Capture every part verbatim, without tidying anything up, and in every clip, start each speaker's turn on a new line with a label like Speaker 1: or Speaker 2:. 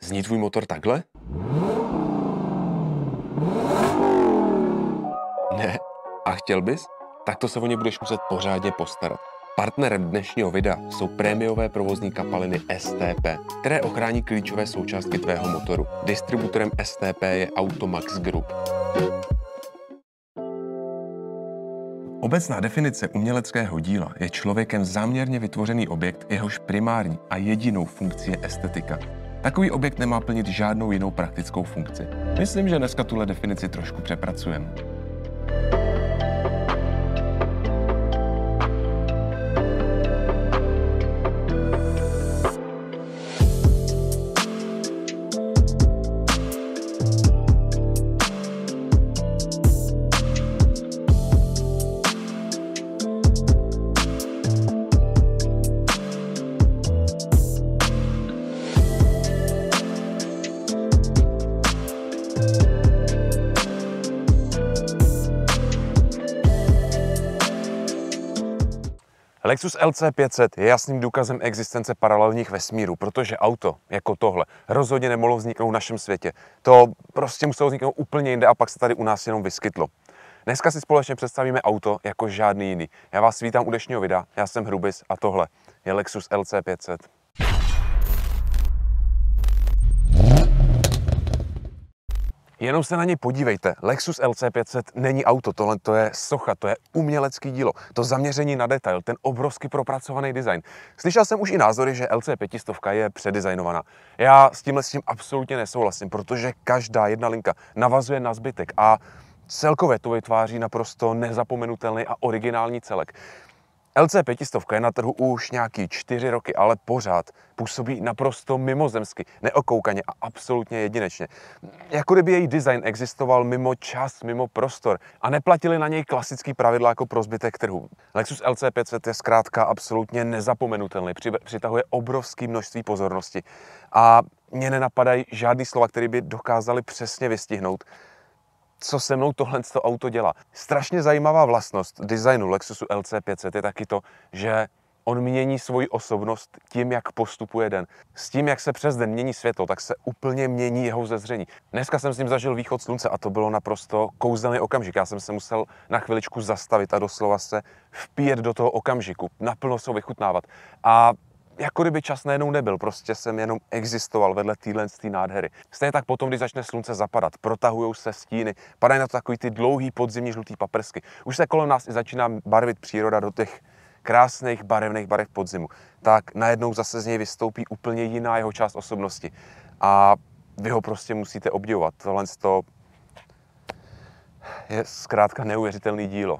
Speaker 1: Zní tvůj motor takhle? Ne. A chtěl bys? Tak to se o ně budeš muset pořádně postarat. Partnerem dnešního videa jsou prémiové provozní kapaliny S T P, které ochrání klíčové součástky tvého motoru. Distributorem S T P je Automax Group. Obecná definice uměleckého díla je člověkem záměrně vytvořený objekt, jehož primární a jedinou funkcí je estetika. Takový objekt nemá plnit žádnou jinou praktickou funkci. Myslím, že dneska tuhle definici trošku přepracujeme. Lexus L C pět set je jasným důkazem existence paralelních vesmírů, protože auto jako tohle rozhodně nemohlo vzniknout v našem světě. To prostě muselo vzniknout úplně jinde a pak se tady u nás jenom vyskytlo. Dneska si společně představíme auto jako žádný jiný. Já vás vítám u dnešního videa, já jsem Hrubis a tohle je Lexus L C pět set. Jenom se na něj podívejte. Lexus L C pět set není auto, tohle to je socha, to je umělecký dílo. To zaměření na detail, ten obrovsky propracovaný design. Slyšel jsem už i názory, že L C pět set je předizajnovaná. Já s tímhle s tím absolutně nesouhlasím, protože každá jedna linka navazuje na zbytek a celkově to vytváří naprosto nezapomenutelný a originální celek. L C pět set je na trhu už nějaký čtyři roky, ale pořád působí naprosto mimozemsky, neokoukaně a absolutně jedinečně. Jako kdyby její design existoval mimo čas, mimo prostor a neplatili na něj klasický pravidla jako pro zbytek trhu. Lexus L C pět set je zkrátka absolutně nezapomenutelný, přitahuje obrovské množství pozornosti a mě nenapadají žádný slova, které by dokázali přesně vystihnout, co se mnou tohle auto dělá. Strašně zajímavá vlastnost designu Lexusu L C pět set je taky to, že on mění svoji osobnost tím, jak postupuje den. S tím, jak se přes den mění světlo, tak se úplně mění jeho zezření. Dneska jsem s ním zažil východ slunce a to bylo naprosto kouzelný okamžik. Já jsem se musel na chviličku zastavit a doslova se vpíjet do toho okamžiku, naplno se ho vychutnávat. A jako kdyby čas najednou nebyl, prostě jsem jenom existoval vedle téhle nádhery. Stejně tak potom, když začne slunce zapadat, protahujou se stíny, padají na to takový ty dlouhý podzimní žlutý paprsky. Už se kolem nás i začíná barvit příroda do těch krásných barevných barev podzimu. Tak najednou zase z něj vystoupí úplně jiná jeho část osobnosti. A vy ho prostě musíte obdivovat. Tohle je zkrátka neuvěřitelný dílo.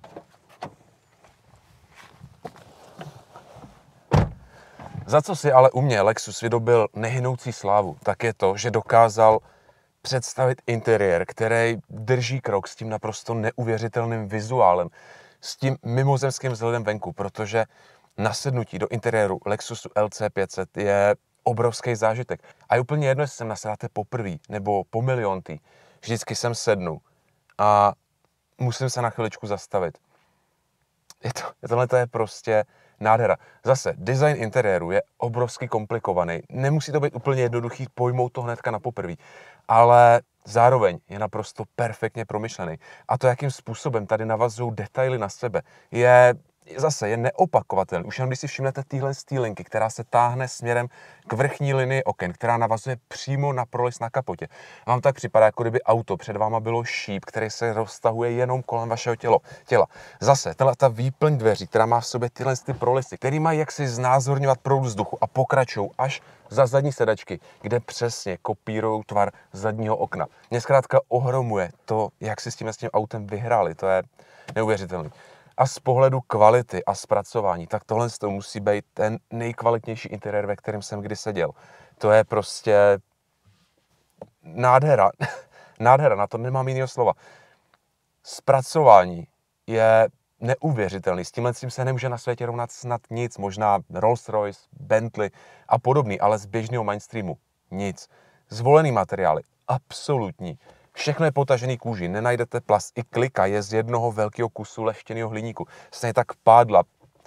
Speaker 1: Za co si ale u mě Lexus vydobil nehynoucí slávu, tak je to, že dokázal představit interiér, který drží krok s tím naprosto neuvěřitelným vizuálem, s tím mimozemským vzhledem venku, protože nasednutí do interiéru Lexusu L C pět set je obrovský zážitek. A je úplně jedno, jestli sem nasedáte poprvé nebo po miliontý. Vždycky sem sednu a musím se na chviličku zastavit. Je to, tohle to je prostě nádhera. Zase, design interiéru je obrovsky komplikovaný. Nemusí to být úplně jednoduchý pojmout to hnedka na poprví, ale zároveň je naprosto perfektně promyšlený. A to, jakým způsobem tady navazují detaily na sebe, je zase je neopakovatelný. Už jenom když si všimnete téhle linky, která se táhne směrem k vrchní linii oken, která navazuje přímo na prolez na kapotě. Vám tak připadá, jako kdyby auto před váma bylo šíp, který se roztahuje jenom kolem vašeho tělo, těla. Zase, tahle ta výplň dveří, která má v sobě tyhle ty prolesy, který mají jaksi znázorňovat proud vzduchu a pokračují až za zadní sedačky, kde přesně kopírují tvar zadního okna. Mě zkrátka ohromuje to, jak si s tím, s tím autem vyhráli. To je neuvěřitelné. A z pohledu kvality a zpracování, tak tohle to musí být ten nejkvalitnější interiér, ve kterém jsem kdy seděl. To je prostě nádhera. Nádhera, na to nemám jiného slova. Zpracování je neuvěřitelný. S tímhle se nemůže na světě rovnat snad nic. Možná Rolls-Royce, Bentley a podobný, ale z běžného mainstreamu nic. Zvolený materiály, absolutní. Všechno je potažený kůží, nenajdete plast. I klika je z jednoho velkého kusu leštěného hliníku. Stejně tak pádla,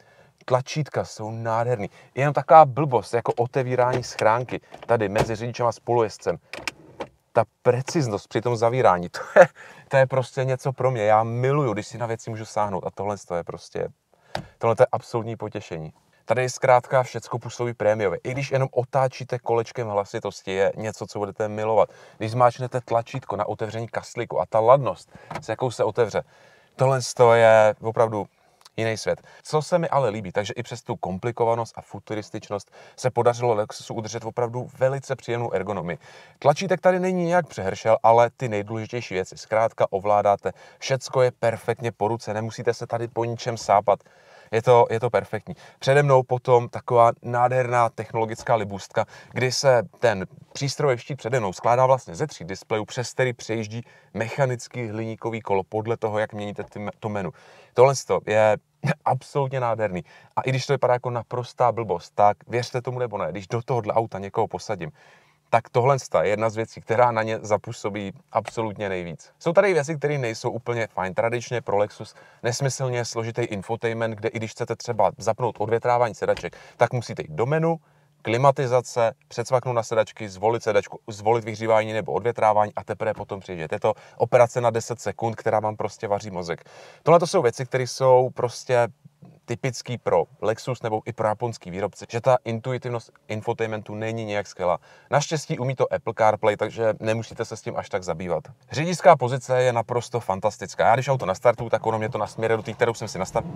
Speaker 1: Tlačítka jsou nádherný. Jenom taková blbost, jako otevírání schránky tady mezi řidičem a spolujezdcem. Ta preciznost při tom zavírání, to je, to je prostě něco pro mě. Já miluju, když si na věci můžu sáhnout a tohle to je prostě, tohle to je absolutní potěšení. Tady zkrátka všecko působí prémiově. I když jenom otáčíte kolečkem hlasitosti, je něco, co budete milovat. Když zmáčknete tlačítko na otevření kaslíku a ta ladnost, s jakou se otevře, tohle je opravdu jiný svět. Co se mi ale líbí, takže i přes tu komplikovanost a futurističnost se podařilo Lexusu udržet opravdu velice příjemnou ergonomii. Tlačítek tady není nějak přehršel, ale ty nejdůležitější věci zkrátka ovládáte. Všecko je perfektně po ruce, nemusíte se tady po ničem sápat. Je to, je to perfektní. Přede mnou potom taková nádherná technologická libůstka, kdy se ten přístrojový štít přede mnou skládá vlastně ze tří displejů, přes který přejíždí mechanický hliníkový kolo podle toho, jak měníte to menu. Tohle je absolutně nádherný. A i když to vypadá jako naprostá blbost, tak věřte tomu nebo ne, když do tohohle auta někoho posadím, tak tohle je jedna z věcí, která na ně zapůsobí absolutně nejvíc. Jsou tady věci, které nejsou úplně fajn. Tradičně pro Lexus nesmyslně složitý infotainment, kde i když chcete třeba zapnout odvětrávání sedaček, tak musíte jít do menu, klimatizace, předsvaknout na sedačky, zvolit sedačku, zvolit vyhřívání nebo odvětrávání a teprve potom přijíždět. Je to operace na deset sekund, která vám prostě vaří mozek. Tohle to jsou věci, které jsou prostě typický pro Lexus nebo i pro japonský výrobce, že ta intuitivnost infotainmentu není nějak skvělá. Naštěstí umí to Apple CarPlay, takže nemusíte se s tím až tak zabývat. Řidičská pozice je naprosto fantastická. Já když auto nastartuju, tak ono mě to nasměruje do té, kterou jsem si nastavil.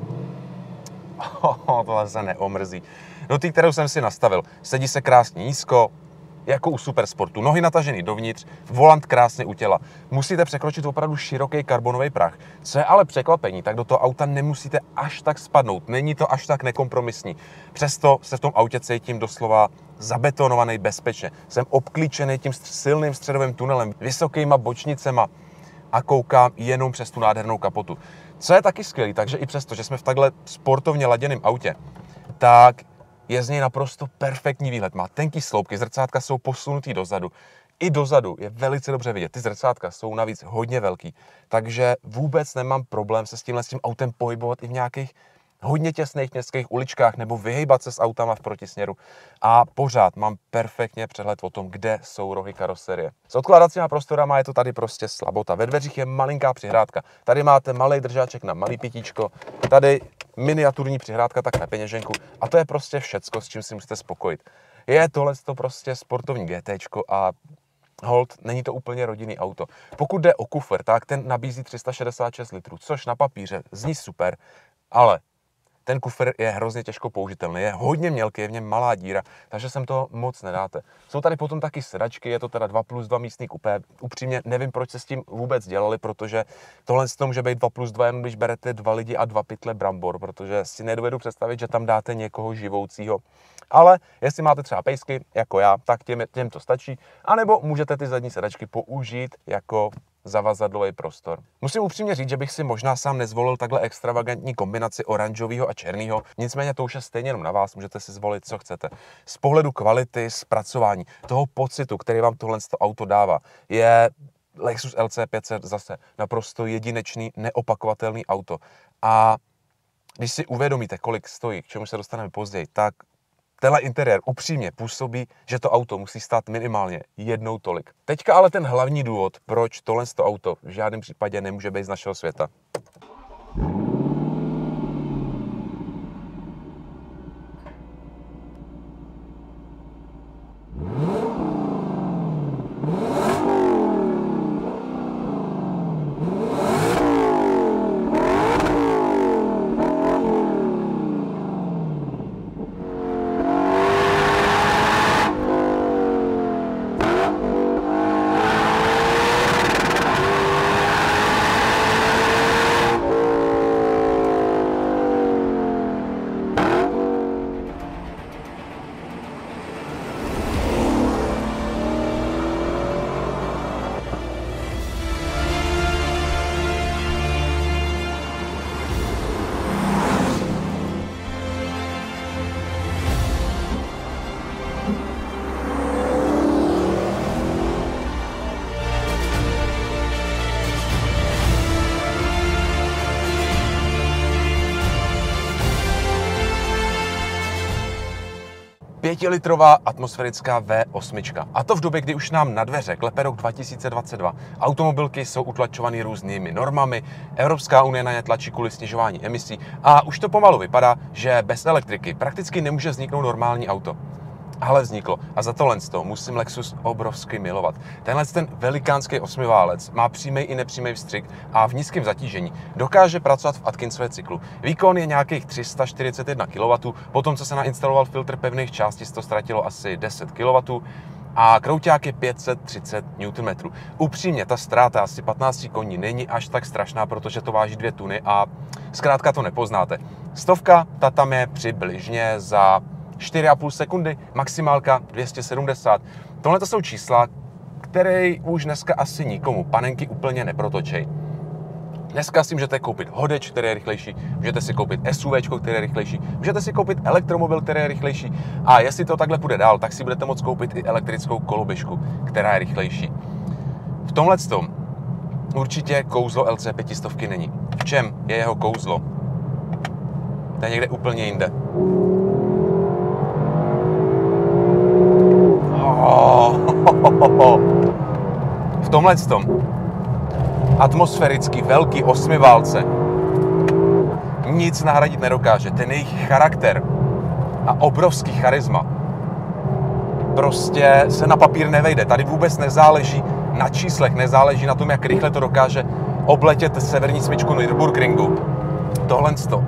Speaker 1: Oh, tohle se neomrzí. Do té, kterou jsem si nastavil. Sedí se krásně nízko, jako u Supersportu. Nohy natažený dovnitř, volant krásně u těla. Musíte překročit opravdu široký karbonový prach. Co je ale překvapení, tak do toho auta nemusíte až tak spadnout. Není to až tak nekompromisní. Přesto se v tom autě cítím doslova zabetonovaný bezpečně. Jsem obklíčený tím silným středovým tunelem, vysokýma bočnicema a koukám jenom přes tu nádhernou kapotu. Co je taky skvělý, takže i přesto, že jsme v takhle sportovně laděném autě, tak je z něj naprosto perfektní výhled. Má tenký sloupky, zrcátka jsou posunutý dozadu. I dozadu je velice dobře vidět. Ty zrcátka jsou navíc hodně velký, takže vůbec nemám problém se s tímhle s tím autem pohybovat i v nějakých hodně těsných městských uličkách nebo vyhejbat se s autama v protisměru. A pořád mám perfektně přehled o tom, kde jsou rohy karoserie. S odkladacíma prostorama je to tady prostě slabota. Ve dveřích je malinká přihrádka. Tady máte malý držáček na malý pitíčko, tady miniaturní přihrádka tak na peněženku a to je prostě všecko, s čím si musíte spokojit. Je tohle to prostě sportovní GTčko a hold, není to úplně rodinný auto. Pokud jde o kufr, tak ten nabízí tři sta šedesát šest litrů, což na papíře zní super, ale ten kufr je hrozně těžko použitelný, je hodně mělký, je v něm malá díra, takže sem to moc nedáte. Jsou tady potom taky sedačky, je to teda dva plus dva místní kupé. Upřímně nevím, proč se s tím vůbec dělali, protože tohle to může být dva plus dva, jenom když berete dva lidi a dva pytle brambor, protože si nedovedu představit, že tam dáte někoho živoucího. Ale jestli máte třeba pejsky, jako já, tak těm, těm to stačí, anebo můžete ty zadní sedačky použít jako zavazadlový prostor. Musím upřímně říct, že bych si možná sám nezvolil takhle extravagantní kombinaci oranžového a černého, nicméně to už je stejně jenom na vás, můžete si zvolit, co chcete. Z pohledu kvality, zpracování, toho pocitu, který vám tohle auto dává, je Lexus L C pět set zase naprosto jedinečný, neopakovatelný auto. A když si uvědomíte, kolik stojí, k čemu se dostaneme později, tak tenhle interiér upřímně působí, že to auto musí stát minimálně jednou tolik. Teďka ale ten hlavní důvod, proč tohle auto v žádném případě nemůže být z našeho světa. Pětilitrová atmosférická V osm. A to v době, kdy už nám na dveře klepe rok dva tisíce dvacet dva. Automobilky jsou utlačovány různými normami, Evropská unie na ně tlačí kvůli snižování emisí a už to pomalu vypadá, že bez elektriky prakticky nemůže vzniknout normální auto. Ale vzniklo. A za tohle z toho musím Lexus obrovsky milovat. Tenhle ten velikánský osmiválec má přímý i nepřímý vstřik a v nízkém zatížení dokáže pracovat v Atkinsově cyklu. Výkon je nějakých tři sta čtyřicet jedna kilowattů, potom co se nainstaloval filtr pevných částí, to ztratilo asi deset kilowattů a krouťák je pět set třicet newtonmetrů. Upřímně, ta ztráta asi patnáct koní není až tak strašná, protože to váží dvě tuny a zkrátka to nepoznáte. Stovka, ta tam je přibližně za čtyři a půl sekundy, maximálka dvě stě sedmdesát. Tohle to jsou čísla, které už dneska asi nikomu panenky úplně neprotočej. Dneska si můžete koupit hodeč, který je rychlejší, můžete si koupit SUVčko, které je rychlejší, můžete si koupit elektromobil, který je rychlejší a jestli to takhle půjde dál, tak si budete moct koupit i elektrickou koloběžku, která je rychlejší. V tomhle tom určitě kouzlo L C pět stovky není. V čem je jeho kouzlo? To je někde úplně jinde. V tomhle tom atmosférický velký osmiválce nic nahradit nedokáže. Ten jejich charakter a obrovský charisma prostě se na papír nevejde. Tady vůbec nezáleží na číslech, nezáleží na tom, jak rychle to dokáže obletět severní smyčku Nürburgringu. Tohle to.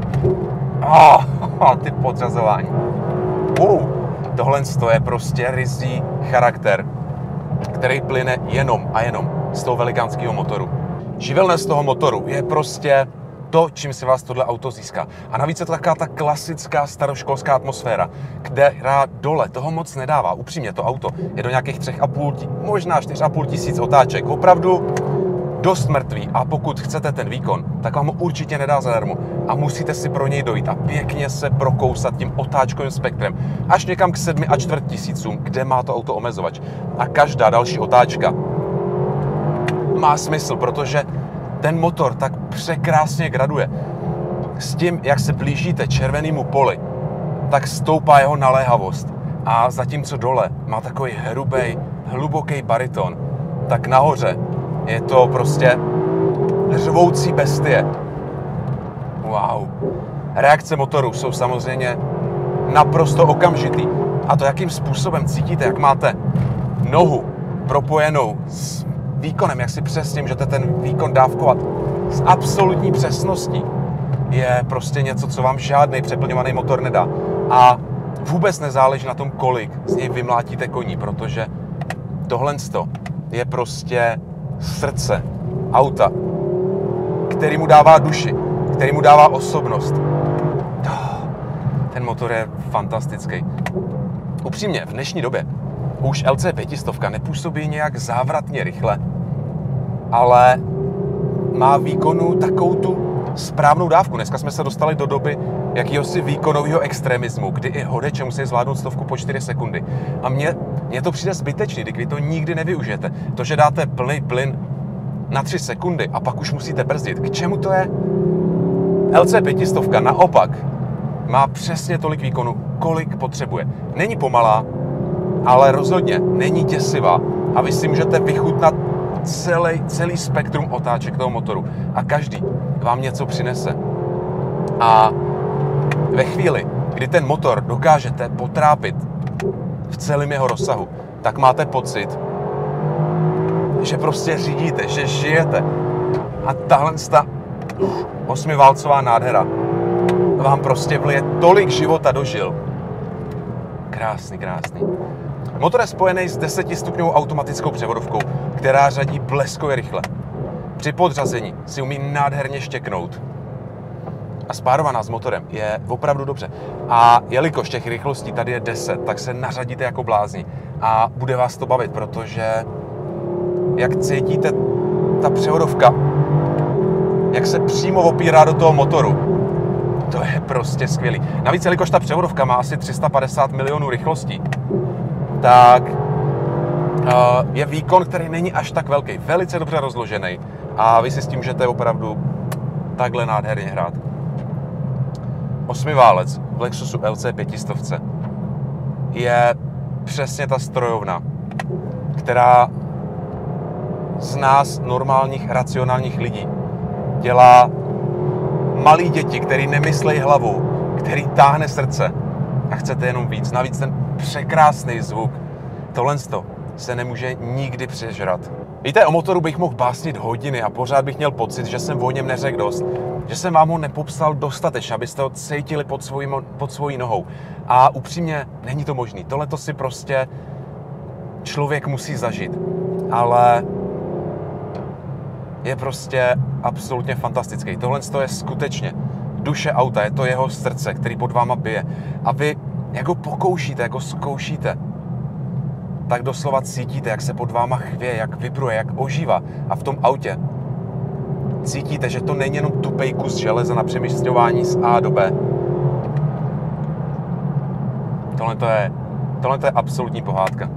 Speaker 1: Oh, ty podřazování. Uh. Tohle je prostě ryzí charakter, který plyne jenom a jenom z toho velikánského motoru. Živelnost toho motoru je prostě to, čím si vás tohle auto získá. A navíc je to taková ta klasická staroškolská atmosféra, která dole toho moc nedává. Upřímně to auto je do nějakých tři a půl, možná čtyři a půl tisíc otáček. Opravdu dost mrtvý a pokud chcete ten výkon, tak vám ho určitě nedá zadarmo a musíte si pro něj dojít a pěkně se prokousat tím otáčkovým spektrem až někam k sedmi a čtvrt tisícům, kde má to auto omezovač. A každá další otáčka má smysl, protože ten motor tak překrásně graduje. S tím, jak se blížíte červenému poli, tak stoupá jeho naléhavost. A zatímco dole má takový hrubý, hluboký bariton, tak nahoře je to prostě řvoucí bestie. Wow. Reakce motoru jsou samozřejmě naprosto okamžitý. A to, jakým způsobem cítíte, jak máte nohu propojenou s výkonem, jak si přesně můžete ten výkon dávkovat s absolutní přesností, je prostě něco, co vám žádný přeplňovaný motor nedá. A vůbec nezáleží na tom, kolik z něj vymlátíte koní, protože tohle je prostě srdce auta, který mu dává duši, který mu dává osobnost. Ten motor je fantastický. Upřímně, v dnešní době už L C pět stovka nepůsobí nějak závratně rychle, ale má výkonu takovou tu správnou dávku. Dneska jsme se dostali do doby jakýhosi výkonového extremismu, kdy i hodeče musí zvládnout stovku po čtyři sekundy. A mně, mně to přijde zbytečný, když vy to nikdy nevyužijete. To, že dáte plný plyn na tři sekundy a pak už musíte brzdit. K čemu to je? L C pět stovka naopak má přesně tolik výkonu, kolik potřebuje. Není pomalá, ale rozhodně není děsivá a vy si můžete vychutnat celý, celý spektrum otáček toho motoru a každý vám něco přinese. A ve chvíli, kdy ten motor dokážete potrápit v celém jeho rozsahu, tak máte pocit, že prostě řídíte, že žijete. A tahle ta osmiválcová nádhera vám prostě vlije tolik života do žil. Krásný, krásný. Motor je spojený s desetistupňovou automatickou převodovkou, která řadí bleskově rychle. Při podřazení si umí nádherně štěknout. A spárovaná s motorem je opravdu dobře. A jelikož těch rychlostí tady je deset, tak se nařadíte jako blázni. A bude vás to bavit, protože jak cítíte ta převodovka, jak se přímo opírá do toho motoru, to je prostě skvělý. Navíc, jelikož ta převodovka má asi tři sta padesát milionů rychlostí, tak uh, je výkon, který není až tak velký, velice dobře rozložený a vy si s tím můžete opravdu takhle nádherně hrát. Osmiválec v Lexusu L C pět stovce. je přesně ta strojovna, která z nás, normálních, racionálních lidí, dělá malí děti, který nemyslejí hlavou, který táhne srdce a chcete jenom víc. Navíc ten překrásný zvuk. Tohle se nemůže nikdy přežrat. Víte, o motoru bych mohl básnit hodiny a pořád bych měl pocit, že jsem o něm neřekl dost. Že jsem vám ho nepopsal dostatečně, abyste ho cítili pod svojí, pod svojí nohou. A upřímně, není to možný. Tohle to si prostě člověk musí zažít. Ale je prostě absolutně fantastický. Tohle je skutečně duše auta, je to jeho srdce, který pod váma bije. A vy, jak ho pokoušíte, jak ho zkoušíte, tak doslova cítíte, jak se pod váma chvěje, jak vibruje, jak ožívá. A v tom autě cítíte, že to není jenom tupej kus železa na přemísťování z A do B. Tohle to je, tohle to je absolutní pohádka.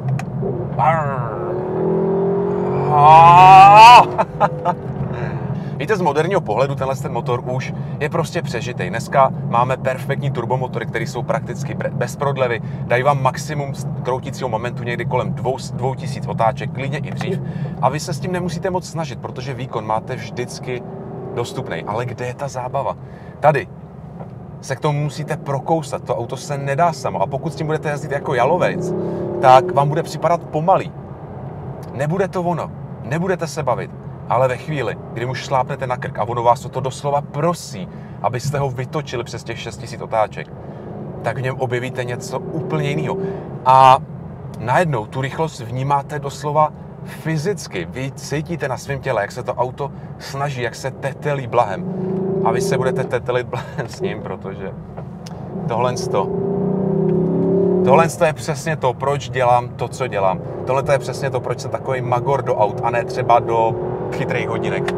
Speaker 1: Víte, z moderního pohledu tenhle ten motor už je prostě přežitej. Dneska máme perfektní turbomotory, které jsou prakticky bez prodlevy, dají vám maximum kroutícího momentu někdy kolem dvou tisíc otáček, klidně i dřív. A vy se s tím nemusíte moc snažit, protože výkon máte vždycky dostupný. Ale kde je ta zábava? Tady se k tomu musíte prokousat, to auto se nedá samo. A pokud s tím budete jezdit jako jalovec, tak vám bude připadat pomalý. Nebude to ono, nebudete se bavit. Ale ve chvíli, kdy mu šlápnete na krk a ono vás to doslova prosí, abyste ho vytočili přes těch šest tisíc otáček, tak v něm objevíte něco úplně jiného. A najednou tu rychlost vnímáte doslova fyzicky. Vy cítíte na svém těle, jak se to auto snaží, jak se tetelí blahem. A vy se budete tetelit blahem s ním, protože tohle to, tohle to je přesně to, proč dělám to, co dělám. Tohle to je přesně to, proč jsem takový magor do aut a ne třeba do chytrých hodinek.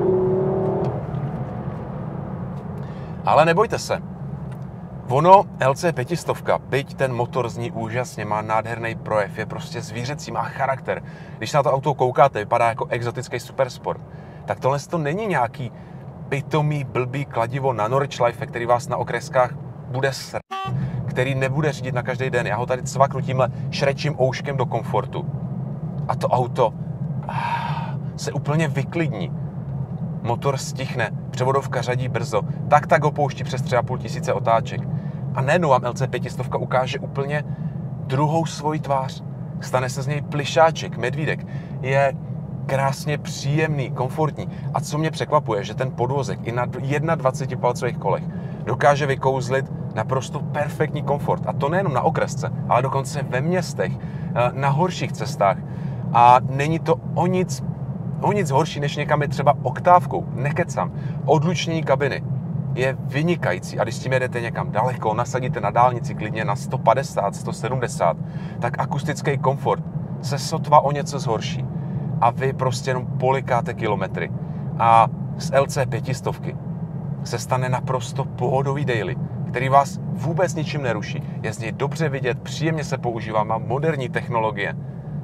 Speaker 1: Ale nebojte se. Ono L C pět set, byť ten motor zní úžasně, má nádherný projev, je prostě zvířecí, má charakter. Když na to auto koukáte, vypadá jako exotický supersport. Tak tohle to není nějaký pitomý, blbý kladivo na Norwich Life, který vás na okreskách bude sr***, který nebude řídit na každý den. Já ho tady cvaknu tímhle šrečím ouškem do komfortu. A to auto se úplně vyklidní. Motor stichne, převodovka řadí brzo, tak tak ho pouští přes tři a půl tisíce otáček. A najednou vám L C pět set ukáže úplně druhou svoji tvář. Stane se z něj plišáček, medvídek. Je krásně příjemný, komfortní. A co mě překvapuje, že ten podvozek i na dvaceti palcových kolech dokáže vykouzlit naprosto perfektní komfort. A to nejenom na okresce, ale dokonce ve městech, na horších cestách. A není to o nic, o nic horší, než někam je třeba oktávkou. Nekecám. Odlučnění kabiny je vynikající. A když s tím jedete někam daleko, nasadíte na dálnici klidně na sto padesát, sto sedmdesát, tak akustický komfort se sotva o něco zhorší. A vy prostě jenom polikáte kilometry. A z L C pět set se stane naprosto pohodový daily, který vás vůbec ničím neruší. Je z něj dobře vidět, příjemně se používá, má moderní technologie.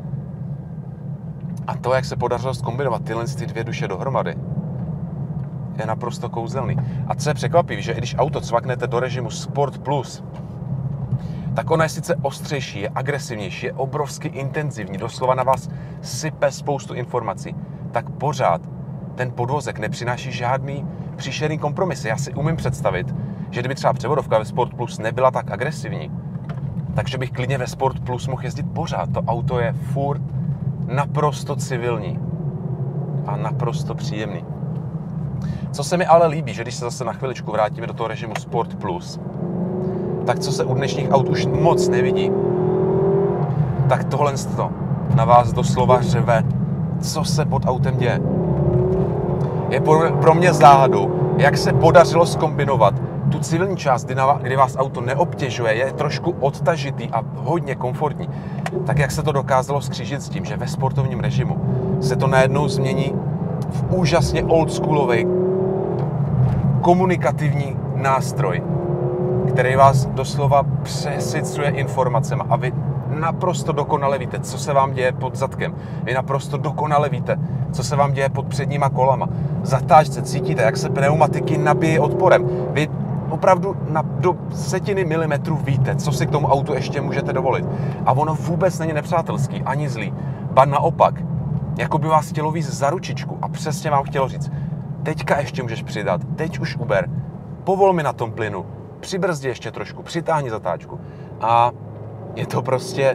Speaker 1: A to, jak se podařilo zkombinovat tyhle ty dvě duše dohromady, je naprosto kouzelný. A co je překvapivé, že i když auto cvaknete do režimu Sport Plus, tak ona je sice ostřejší, je agresivnější, je obrovsky intenzivní, doslova na vás sype spoustu informací, tak pořád ten podvozek nepřináší žádný příšerný kompromisy. Já si umím představit, že kdyby třeba převodovka ve Sport Plus nebyla tak agresivní, takže bych klidně ve Sport Plus mohl jezdit pořád. To auto je furt naprosto civilní a naprosto příjemný. Co se mi ale líbí, že když se zase na chviličku vrátíme do toho režimu Sport Plus, tak co se u dnešních aut už moc nevidí, tak tohle na vás doslova řve, co se pod autem děje. Je pro mě záhadou, jak se podařilo zkombinovat tu civilní část, kdy vás auto neobtěžuje, je trošku odtažitý a hodně komfortní, tak jak se to dokázalo skřížit s tím, že ve sportovním režimu se to najednou změní v úžasně oldschoolový komunikativní nástroj, který vás doslova přesycuje informacemi a vy naprosto dokonale víte, co se vám děje pod zadkem. Vy naprosto dokonale víte, co se vám děje pod předníma kolama. Zatáčce cítíte, jak se pneumatiky nabíjí odporem. Vy opravdu na, do setiny milimetru víte, co si k tomu autu ještě můžete dovolit. A ono vůbec není nepřátelský, ani zlý. Ba naopak, jako by vás chtělo víc za ručičku a přesně vám chtělo říct, teďka ještě můžeš přidat, teď už Uber, povol mi na tom plynu, přibrzdi ještě trošku, přitáhni zatáčku. A je to prostě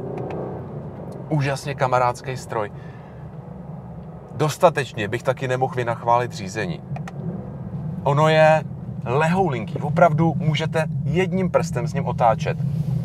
Speaker 1: úžasně kamarádský stroj. Dostatečně bych taky nemohl vynachválit řízení. Ono je lehoulinký, opravdu můžete jedním prstem s ním otáčet.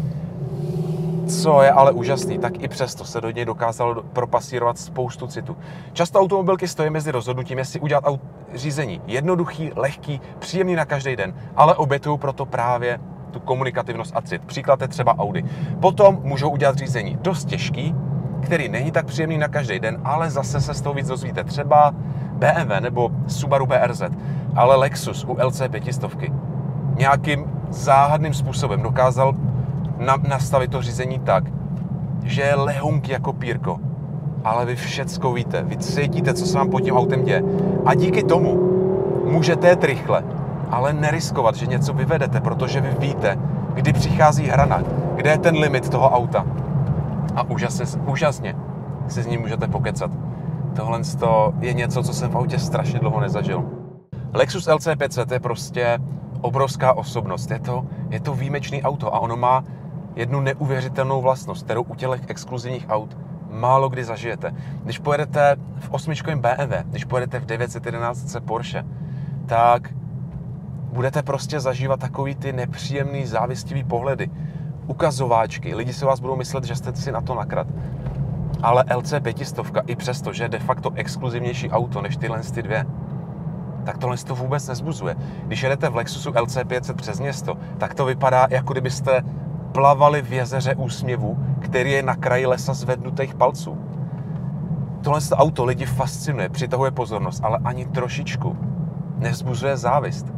Speaker 1: Co je ale úžasný, tak i přesto se do něj dokázalo propasírovat spoustu citu. Často automobilky stojí mezi rozhodnutím, jestli udělat aut- řízení jednoduchý, lehký, příjemný na každý den, ale obětují proto právě tu komunikativnost a cit. Příklad je třeba Audi. Potom můžou udělat řízení dost těžký, který není tak příjemný na každý den, ale zase se z toho víc dozvíte. Třeba bé em vé nebo Subaru bé er zet, ale Lexus u el cé pět set nějakým záhadným způsobem dokázal na, nastavit to řízení tak, že je lehonký jako pírko, ale vy všecko víte, vy cítíte, co se vám pod tím autem děje a díky tomu můžete jet rychle, ale neriskovat, že něco vyvedete, protože vy víte, kdy přichází hrana, kde je ten limit toho auta a úžasně, úžasně si s ním můžete pokecat. Tohle je něco, co jsem v autě strašně dlouho nezažil. Lexus el cé pět set je prostě obrovská osobnost. Je to, je to výjimečný auto a ono má jednu neuvěřitelnou vlastnost, kterou u těch exkluzivních aut málo kdy zažijete. Když pojedete v osmičkovém bé em vé, když pojedete v devět set jedenáct Porsche, tak budete prostě zažívat takový ty nepříjemný, závistivý pohledy, ukazováčky. Lidi si vás budou myslet, že jste si na to nakrat. Ale el cé pět set i přesto, že je de facto exkluzivnější auto než tyhle ty dvě, tak tohle to vůbec nezbuzuje. Když jedete v Lexusu el cé pět set přes město, tak to vypadá, jako kdybyste plavali v jezeře úsměvu, který je na kraji lesa zvednutých palců. Tohle auto lidi fascinuje, přitahuje pozornost, ale ani trošičku nevzbuzuje závist.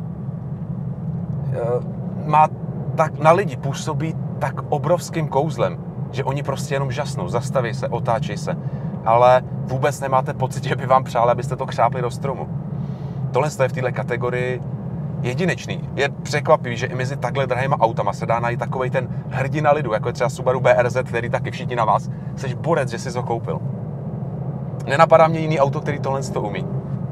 Speaker 1: Má tak, na lidi působí tak obrovským kouzlem, že oni prostě jenom žasnou, zastaví se, otáčí se, ale vůbec nemáte pocit, že by vám přáli, abyste to křápli do stromu. Tohle je v této kategorii jedinečný. Je překvapivý, že i mezi takhle drahýma autama se dá najít takovej ten hrdina lidu, jako je třeba Subaru bé er zet, který taky všichni na vás. Jseš borec, že jsi ho koupil. Nenapadá mě jiný auto, který tohle to umí.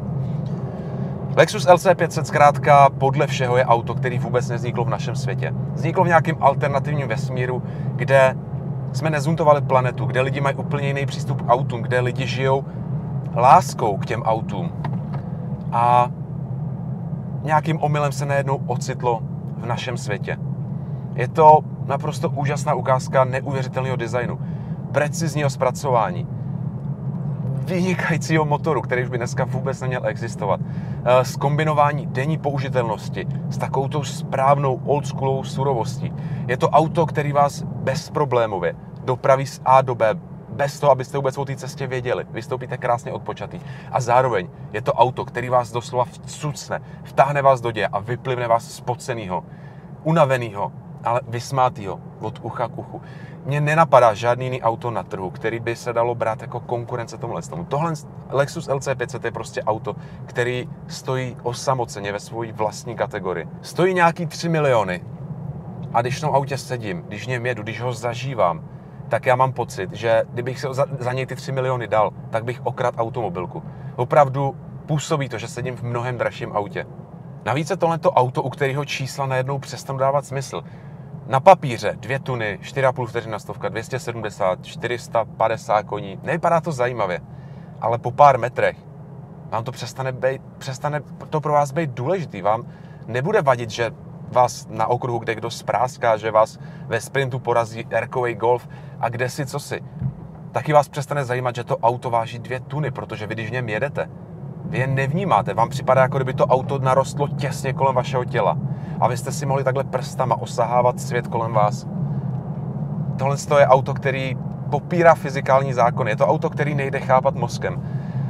Speaker 1: Lexus el cé pět set zkrátka podle všeho je auto, který vůbec nevzniklo v našem světě. Vzniklo v nějakém alternativním vesmíru, kde jsme nezuntovali planetu, kde lidi mají úplně jiný přístup k autům, kde lidi žijou láskou k těm autům. A nějakým omylem se najednou ocitlo v našem světě. Je to naprosto úžasná ukázka neuvěřitelného designu, precizního zpracování, vynikajícího motoru, který už by dneska vůbec neměl existovat, zkombinování denní použitelnosti s takovou tou správnou oldschoolovou surovostí. Je to auto, který vás bezproblémově dopraví z A do B, bez toho, abyste vůbec o té cestě věděli. Vystoupíte krásně odpočatý. A zároveň je to auto, který vás doslova vcucne, vtáhne vás do děje a vyplivne vás spocenýho, unavenýho, ale vysmátýho od ucha k uchu. Mně nenapadá žádný jiný auto na trhu, který by se dalo brát jako konkurence tomuhle tomu. Tohle Lexus el cé pět set je prostě auto, který stojí osamoceně ve své vlastní kategorii. Stojí nějaký tři miliony. A když v tom autě sedím, když v něm jedu, když ho zažívám, tak já mám pocit, že kdybych se za, za něj ty tři miliony dal, tak bych okradl automobilku. Opravdu působí to, že sedím v mnohem dražším autě. Navíc je tohleto auto, u kterého čísla najednou přestanou dávat smysl. Na papíře dvě tuny, čtyři a půl vteřina stovka, dvě stě sedmdesát, čtyři sta padesát koní. Nevypadá to zajímavě, ale po pár metrech vám to přestane, být, přestane to pro vás být důležitý. Vám nebude vadit, že vás na okruhu, kde kdo spráská, že vás ve sprintu porazí R-kovej Golf a kde si co si. Taky vás přestane zajímat, že to auto váží dvě tuny, protože vy, když v něm jedete, vy je nevnímáte. Vám připadá, jako kdyby to auto narostlo těsně kolem vašeho těla. A vy jste si mohli takhle prstama osahávat svět kolem vás. Tohle je auto, který popírá fyzikální zákony. Je to auto, který nejde chápat mozkem.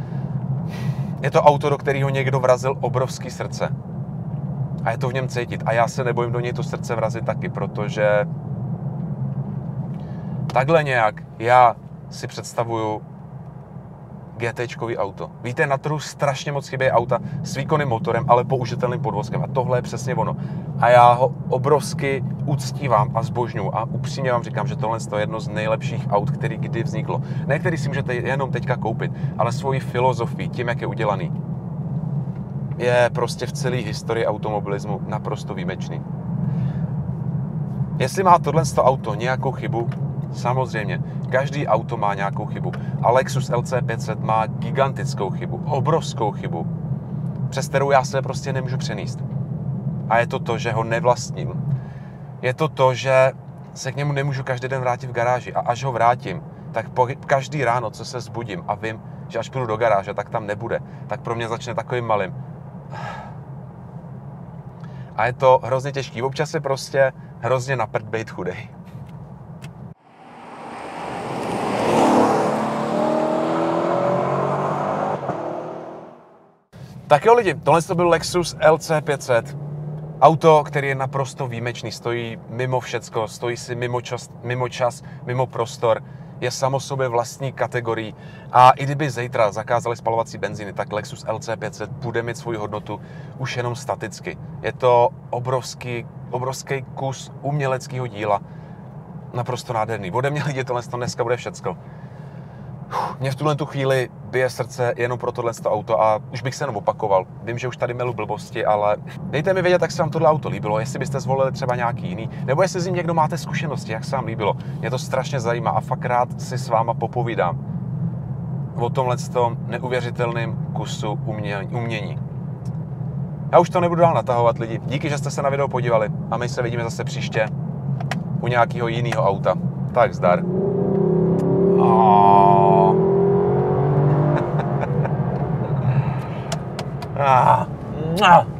Speaker 1: Je to auto, do kterého někdo vrazil obrovský srdce. A je to v něm cítit. A já se nebojím do něj to srdce vrazit taky, protože takhle nějak já si představuju GTčkový auto. Víte, na trhu strašně moc chybějí auta s výkonným motorem, ale použitelným podvozkem. A tohle je přesně ono. A já ho obrovsky uctívám a zbožňuji. A upřímně vám říkám, že tohle je jedno z nejlepších aut, který kdy vzniklo. Ne, který si můžete jenom teďka koupit, ale svoji filozofii, tím, jak je udělaný, je prostě v celé historii automobilismu naprosto výjimečný. Jestli má tohle auto nějakou chybu, samozřejmě, každý auto má nějakou chybu. A Lexus L C pět set má gigantickou chybu, obrovskou chybu, přes kterou já se prostě nemůžu přenést. A je to to, že ho nevlastním. Je to to, že se k němu nemůžu každý den vrátit v garáži. A až ho vrátím, tak po, každý ráno, co se zbudím a vím, že až půjdu do garáže, tak tam nebude, tak pro mě začne takovým malým. A je to hrozně těžký. Občas je prostě hrozně na prd bejt chudej. Tak jo lidi, tohle to byl Lexus L C pět set. Auto, který je naprosto výjimečný, stojí mimo všecko, stojí si mimo čas, mimo čas, mimo prostor, je samo sobě vlastní kategorii a i kdyby zítra zakázali spalovací benzíny, tak Lexus L C pět set bude mít svoji hodnotu už jenom staticky. Je to obrovský, obrovský kus uměleckého díla, naprosto nádherný. Ode mě lidi, tohle to dneska bude všecko. Mě v tuhle tu chvíli bije srdce jenom pro tohle auto a už bych se jenom opakoval. Vím, že už tady melu blbosti, ale dejte mi vědět, jak se vám tohle auto líbilo, jestli byste zvolili třeba nějaký jiný, nebo jestli s ním někdo máte zkušenosti, jak se vám líbilo. Mě to strašně zajímá a fakt rád si s váma popovídám o tomhle neuvěřitelném kusu umění. Já už to nebudu dál natahovat lidi. Díky, že jste se na video podívali a my se vidíme zase příště u nějakého jiného auta. Tak zdar. Ah. Ah.